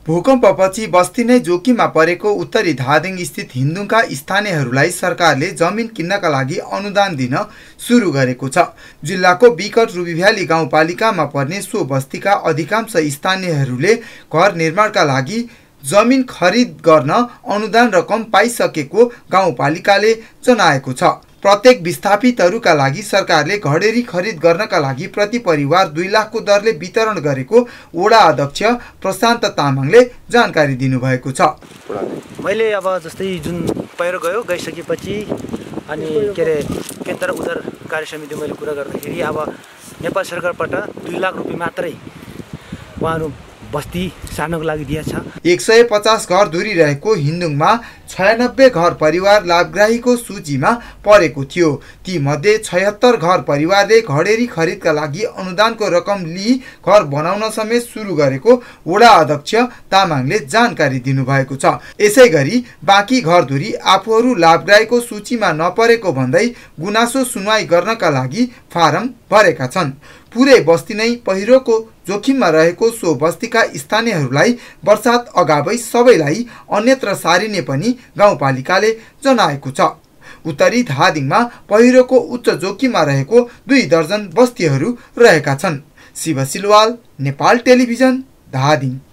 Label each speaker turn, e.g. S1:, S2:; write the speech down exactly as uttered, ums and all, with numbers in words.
S1: भूकम्पपछि बस्ती नै जोखिममा परेको उत्तरी धादिङ स्थित हिन्दुङका स्थानीयहरूलाई सरकारले जमिन किन्नका लागि अनुदान दिन सुरु गरेको छ। जिल्लाको विकट रुबीभ्याली गाउँपालिकामा पर्ने सो बस्तीका अधिकांश स्थानीयहरूले घर निर्माणका लागि जमिन खरिद गर्न अनुदान रकम पाइसकेको गाउँपालिकाले जनाएको छ। प्रत्येक विस्थापितहरूका लागि सरकारले घडेरी खरिद गर्नका लागि प्रति परिवार दुई लाखको दरले वितरण गरेको वडा अध्यक्ष प्रशान्त तामाङले जानकारी दिनुभएको छ।
S2: मैले अब जस्तै जुन पहिरो गयो गइसकेपछि अनि के अरे केन्द्र उधार कार्य समिति मैले कुरा गर्दाखेरि अब नेपाल सरकारबाट दुई लाख रुपियाँ मात्रै उहाँहरू बस्ती सार्नको लागि दिएछ।
S1: एक सय पचास घर धुरी रहेको हिन्दुङमा छयानब्बे घर परिवार लाभग्राहीको सूचीमा परेको थियो। ती मध्ये छयत्तर घर परिवारले घडेरी खरिदका लागि अनुदानको रकम लिई घर बनाउन समेत सुरु गरेको वडा अध्यक्ष तामाङले जानकारी दिनुभएको छ। यसैगरी बाँकी घर धुरी आफूहरू लाभग्राहीको सूचीमा नपरेको भन्दै गुनासो सुनवाई गर्नका लागि फारम भरेका छन्। पुरै बस्ती नै पहिरोको जोखिममा रहेको सो बस्तीका स्थानीयहरूलाई वर्षात अगावै सबैलाई अन्यत्र सारिने पनि गाउँपालिकाले जनाएको छ। उत्तरी धादिङमा पहिरोको उच्च जोखिममा रहेको दुई दर्जन बस्तीहरू रहेका छन्। शिव सिलवाल, नेपाल टेलिभिजन, धादिङ।